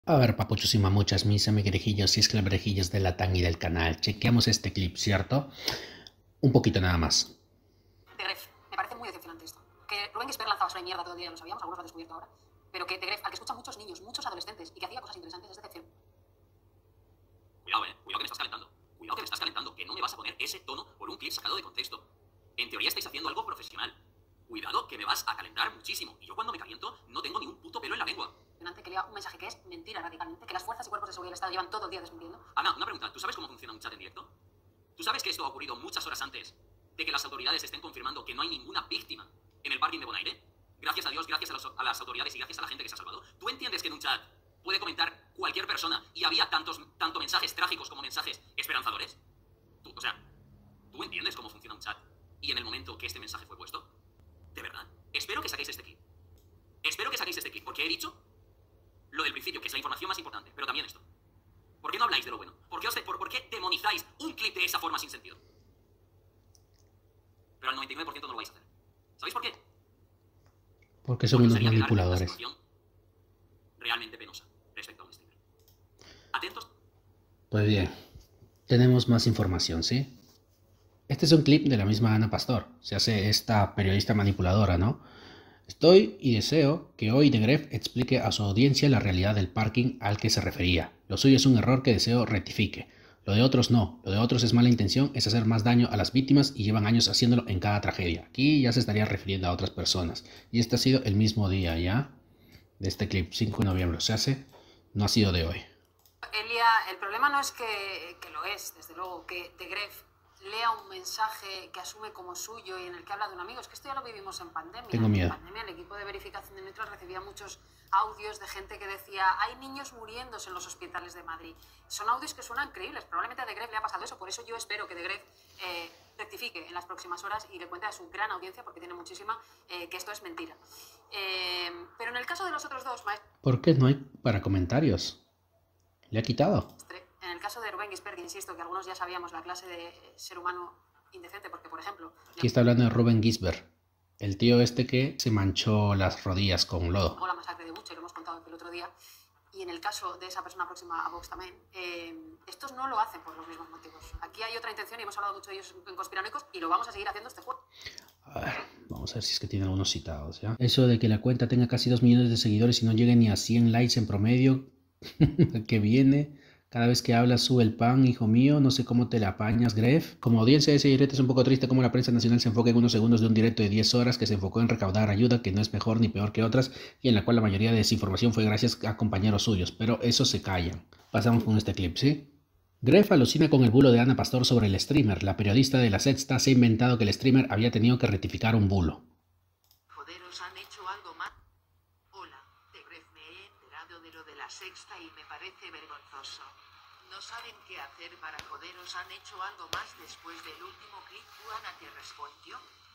A ver, papuchos y mamuchas, mis amiguerejillos y esclaverejillos de la tan y del canal. Chequeamos este clip, ¿cierto? Un poquito nada más. De Gref, me parece muy decepcionante esto. Que Rubén Gisbert lanzaba sobre mierda todo el día, lo sabíamos, algunos lo han descubierto ahora. Pero que de Gref, al que escuchan muchos niños, muchos adolescentes y que hacía cosas interesantes, es decepción. Cuidado, cuidado que me estás calentando. Cuidado que me estás calentando, que no me vas a poner ese tono por un clip sacado de contexto. En teoría estáis haciendo algo profesional. Cuidado que me vas a calentar muchísimo. Y yo cuando me caliento no tengo ni un puto pelo en la lengua. Que lea un mensaje que es mentira radicalmente, que las fuerzas y cuerpos de seguridad del Estado llevan todo el día desmintiendo. Ana, una pregunta. ¿Tú sabes cómo funciona un chat en directo? ¿Tú sabes que esto ha ocurrido muchas horas antes de que las autoridades estén confirmando que no hay ninguna víctima en el parking de Bonaire? Gracias a Dios, gracias a las autoridades y gracias a la gente que se ha salvado. ¿Tú entiendes que en un chat puede comentar cualquier persona y había tanto mensajes trágicos como mensajes esperanzadores? ¿Tú entiendes cómo funciona un chat y en el momento que este mensaje fue puesto? De verdad. Espero que saquéis este clip. Espero que saquéis este clip, porque he dicho lo del principio, que es la información más importante, pero también esto. ¿Por qué no habláis de lo bueno? ¿Por qué demonizáis un clip de esa forma sin sentido? Pero al 99% no lo vais a hacer. ¿Sabéis por qué? Porque son unos Sería crear una manipuladores. situación realmente penosa respecto a un streamer. Atentos. Pues bien, tenemos más información, ¿sí? Este es un clip de la misma Ana Pastor. Se hace esta periodista manipuladora, ¿no? Estoy y deseo que hoy De Gref explique a su audiencia la realidad del parking al que se refería. Lo suyo es un error que deseo rectifique. Lo de otros no. Lo de otros es mala intención, es hacer más daño a las víctimas y llevan años haciéndolo en cada tragedia. Aquí ya se estaría refiriendo a otras personas. Y este ha sido el mismo día ya de este clip, 5 de noviembre. Se hace, no ha sido de hoy. Elia, el problema no es que lo es, desde luego, que De Gref lea un mensaje que asume como suyo y en el que habla de un amigo. Es que esto ya lo vivimos en pandemia. Tengo miedo. En pandemia el equipo de verificación de metros recibía muchos audios de gente que decía hay niños muriéndose en los hospitales de Madrid. Son audios que suenan creíbles. Probablemente a De Gref le ha pasado eso. Por eso yo espero que De Gref rectifique en las próximas horas y le cuente a su gran audiencia, porque tiene muchísima, que esto es mentira. Pero en el caso de los otros dos maestros... ¿Por qué no hay para comentarios? Le ha quitado. En el caso de Rubén Gisbert, insisto, que algunos ya sabíamos la clase de ser humano indecente, porque, por ejemplo... Aquí está hablando de Rubén Gisbert, el tío este que se manchó las rodillas con lodo. O la masacre de Buche, lo hemos contado el otro día. Y en el caso de esa persona próxima a Vox también, estos no lo hacen por los mismos motivos. Aquí hay otra intención y hemos hablado mucho de ellos en Conspiranoicos y lo vamos a seguir haciendo este juego. A ver, vamos a ver si es que tiene algunos citados, ¿ya? Eso de que la cuenta tenga casi 2 millones de seguidores y no llegue ni a 100 likes en promedio, que viene... Cada vez que hablas sube el pan, hijo mío, no sé cómo te la apañas, Gref. Como audiencia de ese directo es un poco triste cómo la prensa nacional se enfoca en unos segundos de un directo de 10 horas que se enfocó en recaudar ayuda, que no es mejor ni peor que otras, y en la cual la mayoría de desinformación fue gracias a compañeros suyos, pero esos se callan. Pasamos con este clip, ¿sí? Gref alucina con el bulo de Ana Pastor sobre el streamer. La periodista de La Sexta se ha inventado que el streamer había tenido que rectificar un bulo. Joder, os han hecho algo mal. Hola, de Gref me he enterado de lo de La Sexta y me parece vergonzoso. No saben qué hacer para joderos, han hecho algo más después del último clip. Ana te respondió.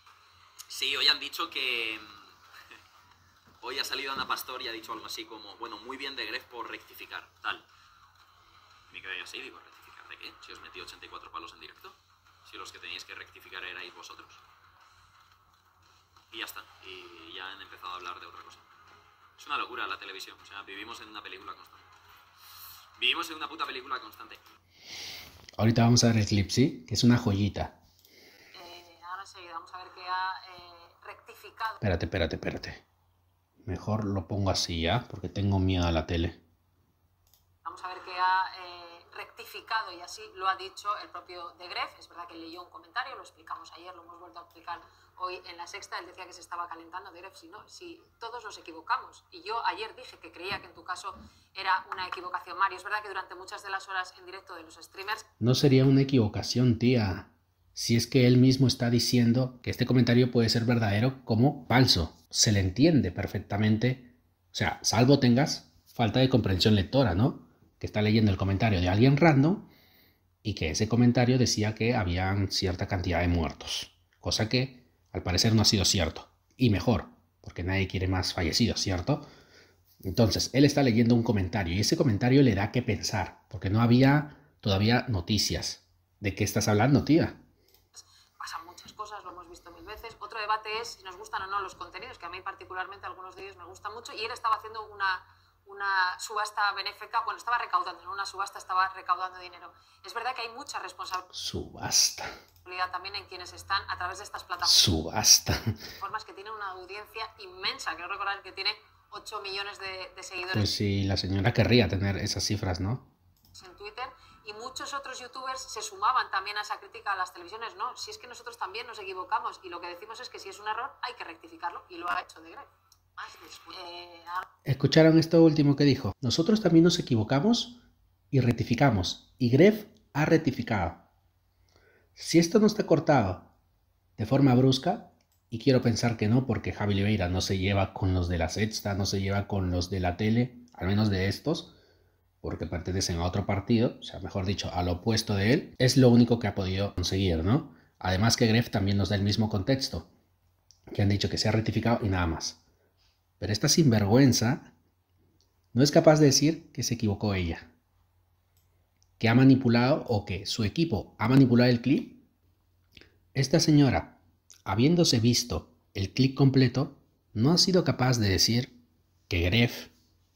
Sí, hoy han dicho que... Hoy ha salido Ana Pastor y ha dicho algo así como, bueno, muy bien De Gref por rectificar, tal. Me quedé así, digo, ¿rectificar de qué? Si os metí 84 palos en directo. Si los que teníais que rectificar erais vosotros. Y ya está. Y ya han empezado a hablar de otra cosa. Es una locura la televisión. O sea, vivimos en una película constante. Vivimos en una puta película constante. Ahorita vamos a ver el clip, ¿sí? Que es una joyita. Ahora enseguida vamos a ver que ha rectificado. Espérate. Mejor lo pongo así ya, porque tengo miedo a la tele. Vamos a ver que ha rectificado y así lo ha dicho el propio De Gref. Es verdad que él leyó un comentario, lo explicamos ayer, lo hemos vuelto a explicar hoy en La Sexta. Él decía que se estaba calentando. De Gref, si todos nos equivocamos. Y yo ayer dije que creía que en tu caso era una equivocación, Mario. Es verdad que durante muchas de las horas en directo de los streamers... No sería una equivocación, tía. Si es que él mismo está diciendo que este comentario puede ser verdadero como falso. Se le entiende perfectamente. O sea, salvo tengas falta de comprensión lectora, ¿no? Que está leyendo el comentario de alguien random y que ese comentario decía que habían cierta cantidad de muertos. Cosa que al parecer no ha sido cierto. Y mejor, porque nadie quiere más fallecidos, ¿cierto? Entonces, él está leyendo un comentario y ese comentario le da que pensar, porque no había todavía noticias. ¿De qué estás hablando, tía? Pasan muchas cosas, lo hemos visto mil veces. Otro debate es si nos gustan o no los contenidos, que a mí particularmente algunos de ellos me gustan mucho, y él estaba haciendo una subasta benéfica, bueno, estaba recaudando, en una subasta estaba recaudando dinero. Es verdad que hay mucha responsabilidad Subasta. también en quienes están a través de estas plataformas. Subasta. Que tienen una audiencia inmensa. Quiero recordar que tiene 8 millones de seguidores. Pues sí, la señora querría tener esas cifras, ¿no? En Twitter, y muchos otros youtubers se sumaban también a esa crítica a las televisiones. No, si es que nosotros también nos equivocamos y lo que decimos es que si es un error hay que rectificarlo, y lo ha hecho de Gref. ¿Escucharon esto último que dijo? Nosotros también nos equivocamos y rectificamos, y Gref ha rectificado. Si esto no está cortado de forma brusca, y quiero pensar que no, porque Javi Oliveira no se lleva con los de la Sexta, no se lleva con los de la tele, al menos de estos, porque pertenecen a otro partido, o sea, mejor dicho, al opuesto de él, es lo único que ha podido conseguir, ¿no? Además que Gref también nos da el mismo contexto, que han dicho que se ha rectificado y nada más. Pero esta sinvergüenza no es capaz de decir que se equivocó ella, que ha manipulado o que su equipo ha manipulado el clip. Esta señora, habiéndose visto el clip completo, no ha sido capaz de decir que Gref,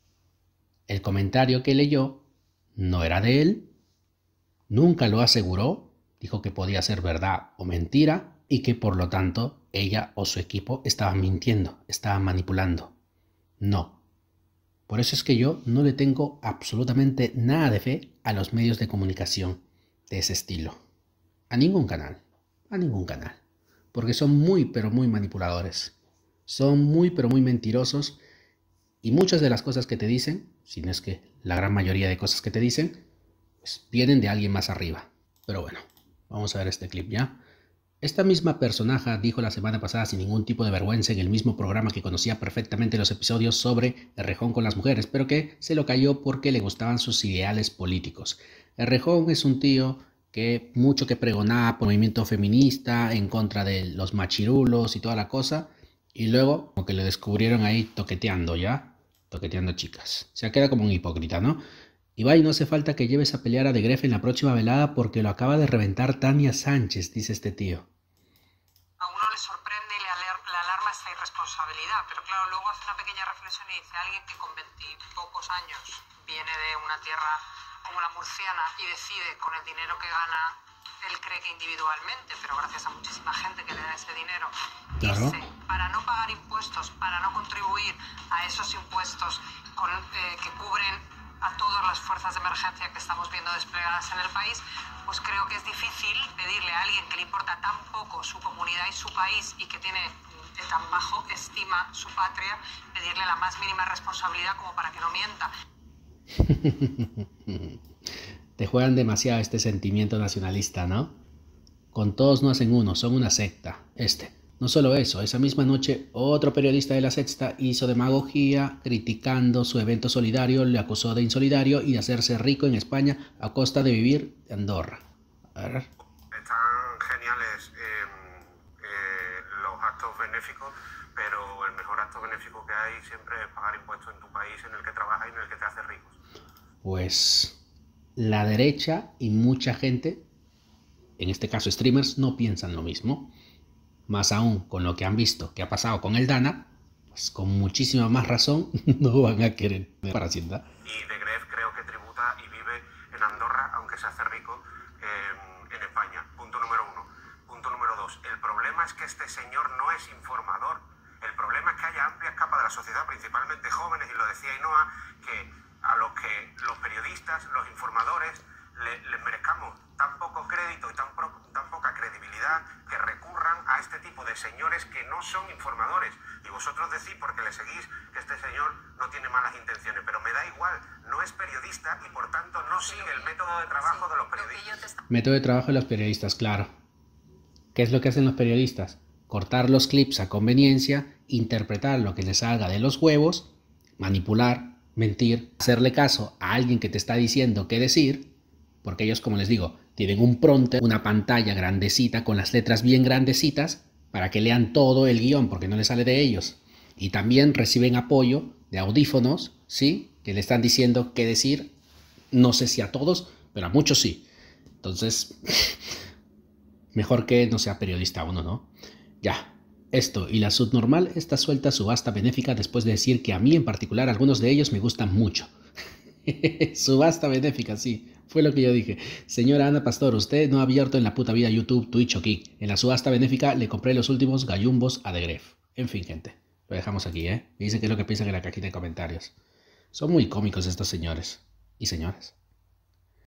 el comentario que leyó, no era de él, nunca lo aseguró, dijo que podía ser verdad o mentira y que por lo tanto ella o su equipo estaban mintiendo, estaban manipulando. No. Por eso es que yo no le tengo absolutamente nada de fe a los medios de comunicación de ese estilo. A ningún canal. Porque son muy pero muy manipuladores. Son muy pero muy mentirosos. Y muchas de las cosas que te dicen, si no es que la gran mayoría de cosas que te dicen, pues vienen de alguien más arriba. Pero bueno, vamos a ver este clip ya. Esta misma personaje dijo la semana pasada sin ningún tipo de vergüenza en el mismo programa que conocía perfectamente los episodios sobre Errejón con las mujeres, pero que se lo cayó porque le gustaban sus ideales políticos. Errejón es un tío que mucho que pregonaba por movimiento feminista, en contra de los machirulos y toda la cosa, y luego como que lo descubrieron ahí toqueteando chicas. O sea, queda como un hipócrita, ¿no? Ibai, no hace falta que lleves a pelear a De Gref en la próxima velada porque lo acaba de reventar Tania Sánchez, dice este tío. A uno le sorprende y le alarma esta irresponsabilidad, pero claro, luego hace una pequeña reflexión y dice: alguien que con 20 y pocos años viene de una tierra como la murciana y decide con el dinero que gana, él cree que individualmente, pero gracias a muchísima gente que le da ese dinero, Claro. irse para no pagar impuestos, para no contribuir a esos impuestos que cubren a todas las fuerzas de emergencia que estamos viendo desplegadas en el país, pues creo que es difícil pedirle a alguien que le importa tan poco su comunidad y su país y que tiene tan bajo estima su patria, pedirle la más mínima responsabilidad como para que no mienta. Te juegan demasiado este sentimiento nacionalista, ¿no? Con todos no hacen uno, son una secta. No solo eso, esa misma noche otro periodista de La Sexta hizo demagogia criticando su evento solidario, le acusó de insolidario y de hacerse rico en España a costa de vivir en Andorra. A ver. Están geniales los actos benéficos, pero el mejor acto benéfico que hay siempre es pagar impuestos en tu país en el que trabajas y en el que te haces ricos. Pues la derecha y mucha gente, en este caso streamers, no piensan lo mismo. Más aún con lo que han visto que ha pasado con el Dana, pues con muchísima más razón no van a querer para Hacienda. Y De Gref creo que tributa y vive en Andorra, aunque se hace rico en España. Punto número 1. Punto número 2. El problema es que este señor no es informador. El problema es que haya amplias capas de la sociedad, principalmente jóvenes, y lo decía Ainhoa, que a los que los periodistas, los informadores, les merezcamos tan poco crédito y tan poca credibilidad que recurran a este tipo de señores que no son informadores. Y vosotros decís, porque le seguís, que este señor no tiene malas intenciones, pero me da igual, no es periodista y por tanto no sigue el método de trabajo de los periodistas. Método de trabajo de los periodistas, claro. ¿Qué es lo que hacen los periodistas? Cortar los clips a conveniencia, interpretar lo que les salga de los huevos, manipular, mentir, hacerle caso a alguien que te está diciendo qué decir, porque ellos, como les digo, tienen un prompter, una pantalla grandecita con las letras bien grandecitas para que lean todo el guión, porque no les sale de ellos. Y también reciben apoyo de audífonos, ¿sí? Que le están diciendo qué decir. No sé si a todos, pero a muchos sí. Entonces, mejor que no sea periodista uno, ¿no? Ya, Esto y la subnormal está suelta a subasta benéfica después de decir que a mí en particular algunos de ellos me gustan mucho. Subasta benéfica, sí, fue lo que yo dije. Señora Ana Pastor, usted no ha abierto en la puta vida YouTube, Twitch o Kick. En la subasta benéfica le compré los últimos gallumbos a The Gref. En fin, gente, lo dejamos aquí, ¿eh? Me dice qué es lo que piensan en la cajita de comentarios. Son muy cómicos estos señores y señoras.